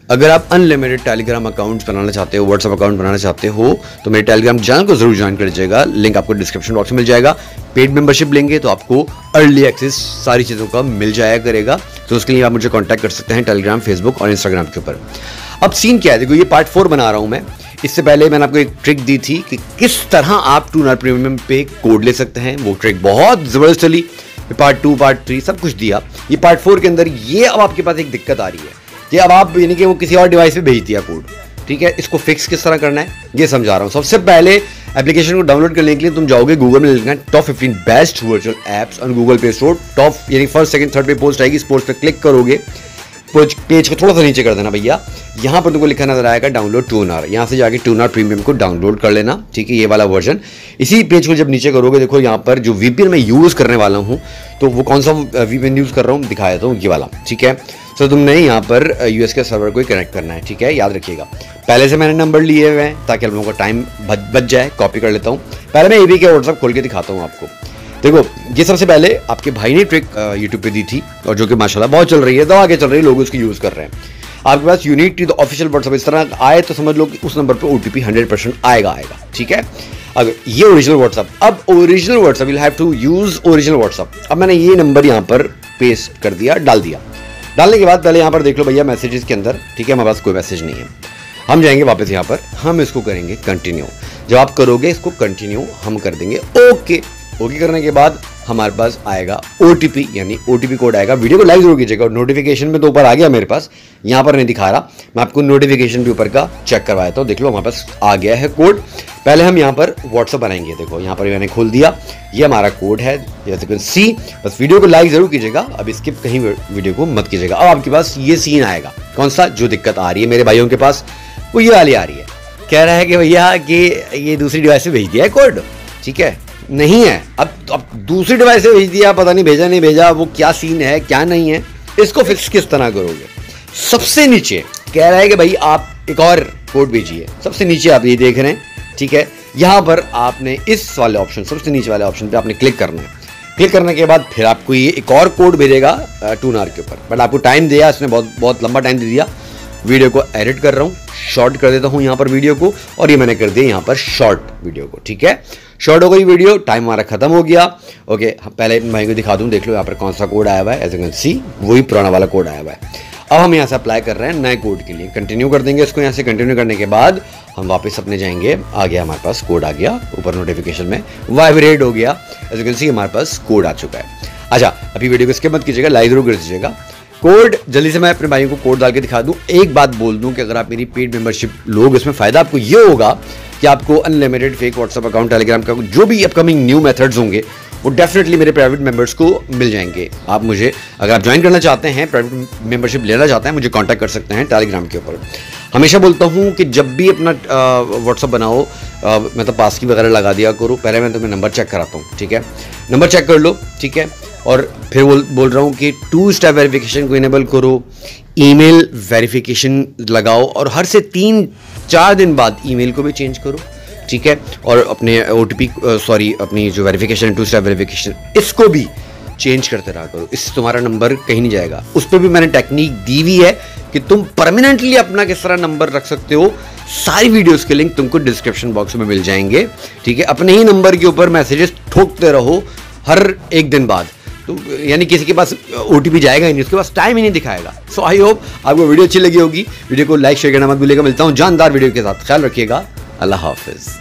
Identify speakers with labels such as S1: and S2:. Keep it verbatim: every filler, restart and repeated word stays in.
S1: अगर आप unlimited Telegram account बनाना चाहते हो, व्हाट्सएप अकाउंट बनाना चाहते हो, तो मेरे टेलीग्राम चैनल को जरूर ज्वाइन कर लीजिएगा। लिंक आपको डिस्क्रिप्शन बॉक्स में मिल जाएगा। पेड मेंबरशिप लेंगे तो आपको अर्ली एक्सेस सारी चीज़ों का मिल जाया करेगा। तो उसके लिए आप मुझे कॉन्टैक्ट कर सकते हैं टेलीग्राम, फेसबुक और इंस्टाग्राम के ऊपर। अब सीन क्या है, देखो ये पार्ट फोर बना रहा हूँ मैं। इससे पहले मैंने आपको एक ट्रिक दी थी कि किस तरह आप टूनर प्रीमियम पे कोड ले सकते हैं। वो ट्रिक बहुत ज़बरदस्त चली। पार्ट टू, पार्ट थ्री सब कुछ दिया। ये पार्ट फोर के अंदर ये अब आपके पास एक दिक्कत आ रही है कि अब आप यानी कि वो किसी और डिवाइस पे भेज दिया कोड, ठीक है। इसको फिक्स किस तरह करना है ये समझा रहा हूँ। सबसे पहले एप्लीकेशन को डाउनलोड करने के लिए तुम जाओगे गूगल में, लिखना top fifteen best virtual apps on Google play store. Top यानी फर्स्ट सेकंड थर्ड पे पोस्ट आएगी। इस पोस्ट पे क्लिक करोगे, पेज को थोड़ा सा नीचे कर देना भैया। यहाँ पर तुमको लिखा नजर आएगा डाउनलोड टूनर। यहाँ से जाके टूनर प्रीमियम को डाउनलोड कर लेना, ठीक है, ये वाला वर्जन। इसी पेज को जब नीचे करोगे, देखो यहाँ पर जो वीपीएन मैं यूज़ करने वाला हूँ, तो वो कौन सा वीपीएन यूज़ कर रहा हूँ दिखाया देता हूँ, ये वाला, ठीक है। तो तुमने यहाँ पर यूएस के सर्वर को कनेक्ट करना है, ठीक है, याद रखिएगा। पहले से मैंने नंबर लिए हुए हैं ताकि आप लोगों का टाइम बच जाए। कॉपी कर लेता हूँ। पहले मैं एबी के व्हाट्सएप खोल के दिखाता हूँ आपको। देखो ये सबसे पहले आपके भाई ने ट्रिक यूट्यूब पे दी थी और जो कि माशाल्लाह बहुत चल रही है, तो आगे चल रही है, लोग उसकी यूज़ कर रहे हैं। आपके पास unique to the official WhatsApp इस तरह आए तो समझ लो कि उस नंबर पे ओटीपी हंड्रेड परसेंट आएगा आएगा ठीक है। अगर ये ओरिजिनल व्हाट्सएप, अब original WhatsApp will have to use original WhatsApp. अब मैंने ये नंबर यहाँ पर पेस्ट कर दिया, डाल दिया। डालने के बाद पहले यहाँ पर देख लो भैया मैसेजेस के अंदर, ठीक है, हमारे पास कोई मैसेज नहीं है। हम जाएंगे वापस यहाँ पर, हम इसको करेंगे कंटिन्यू। जब आप करोगे इसको कंटिन्यू, हम कर देंगे ओके। ओके करने के बाद हमारे पास आएगा ओटीपी, यानी ओटीपी कोड आएगा। वीडियो को लाइक जरूर कीजिएगा। और नोटिफिकेशन में तो ऊपर आ गया मेरे पास, यहाँ पर नहीं दिखा रहा, मैं आपको नोटिफिकेशन के ऊपर का चेक करवाता हूँ। देख लो हमारे पास आ गया है कोड। पहले हम यहाँ पर व्हाट्सअप बनाएंगे। देखो यहाँ पर मैंने खोल दिया, ये हमारा कोड है, जैसे कि सी। बस वीडियो को लाइक जरूर कीजिएगा, अब स्किप कहीं वीडियो को मत कीजिएगा। अब आपके पास ये सीन आएगा, कौन सा, जो दिक्कत आ रही है मेरे भाइयों के पास वो ये वाली आ रही है। कह रहा है कि भैया कि ये दूसरी डिवाइस से भेज दिया है कोड, ठीक है, नहीं है। अब अब दूसरी डिवाइस से भेज दिया, पता नहीं भेजा नहीं भेजा, वो क्या सीन है क्या नहीं है, इसको फिक्स किस तरह करोगे। सबसे नीचे कह रहा है कि भाई आप एक और कोड भेजिए। सबसे नीचे आप ये देख रहे हैं, ठीक है, यहाँ पर आपने इस वाले ऑप्शन, सबसे नीचे वाले ऑप्शन पे आपने क्लिक करना है। क्लिक करने के बाद फिर आपको ये एक और कोड भेजेगा टूनर के ऊपर, बट आपको टाइम दिया, इसने बहुत बहुत लंबा टाइम दे दिया। वीडियो को एडिट कर रहा हूँ, शॉर्ट कर देता हूँ यहाँ पर वीडियो को, और ये मैंने कर दिया यहाँ पर शॉर्ट वीडियो को, ठीक है। शॉर्ट हो गई वीडियो, टाइम हमारा खत्म हो गया। ओके, पहले मैं को दिखा दूँ, देख लो यहाँ पर कौन सा कोड आया हुआ है, एज यू कैन सी वही पुराना वाला कोड आया हुआ है। अब हम यहाँ से अप्लाई कर रहे हैं नए कोड के लिए। कंटिन्यू कर देंगे इसको। यहाँ से कंटिन्यू करने के बाद हम वापस अपने जाएंगे, आ गया हमारे पास कोड, आ गया ऊपर नोटिफिकेशन में वाइब्रेट हो गया, एज यू कैन सी हमारे पास कोड आ चुका है। अच्छा, अभी वीडियो को स्किप मत कीजिएगा, लाइक जरूर कर दीजिएगा। कोड जल्दी से मैं अपने भाइयों को कोड डाल के दिखा दूं। एक बात बोल दूं कि अगर आप मेरी पेड मेंबरशिप लोग, इसमें फ़ायदा आपको ये होगा कि आपको unlimited fake WhatsApp account, Telegram का जो भी अपकमिंग न्यू मेथड्स होंगे वो डेफिनेटली मेरे प्राइवेट मेंबर्स को मिल जाएंगे। आप मुझे, अगर आप ज्वाइन करना चाहते हैं, प्राइवेट मेंबरशिप लेना चाहते हैं, मुझे कांटेक्ट कर सकते हैं टेलीग्राम के ऊपर। हमेशा बोलता हूँ कि जब भी अपना व्हाट्सअप बनाओ, मतलब पास की वगैरह लगा दिया करो। पहले मैं तुम्हें नंबर चेक कराता हूँ, ठीक है, नंबर चेक कर लो, ठीक है। और फिर बोल बोल रहा हूँ कि टू स्टेप वेरिफिकेशन को इनेबल करो, ईमेल वेरिफिकेशन लगाओ, और हर से तीन चार दिन बाद ईमेल को भी चेंज करो, ठीक है। और अपने ओटीपी, सॉरी अपनी जो वेरिफिकेशन, टू स्टेप वेरिफिकेशन, इसको भी चेंज करते रहा करो। इससे तुम्हारा नंबर कहीं नहीं जाएगा। उस पर भी मैंने टेक्निक दी हुई है कि तुम परमानेंटली अपना किस तरह नंबर रख सकते हो। सारी वीडियोस के लिंक तुमको डिस्क्रिप्शन बॉक्स में मिल जाएंगे, ठीक है। अपने ही नंबर के ऊपर मैसेजेस ठोकते रहो हर एक दिन बाद, तो यानी किसी के पास ओटीपी जाएगा ही नहीं, उसके पास टाइम ही नहीं दिखाएगा। सो आई होप आपको वीडियो अच्छी लगी होगी। वीडियो को लाइक शेयर करना मत भूलिएगा। मिलता हूँ जानदार वीडियो के साथ, ख्याल रखिएगा। अल्लाह हाफिज।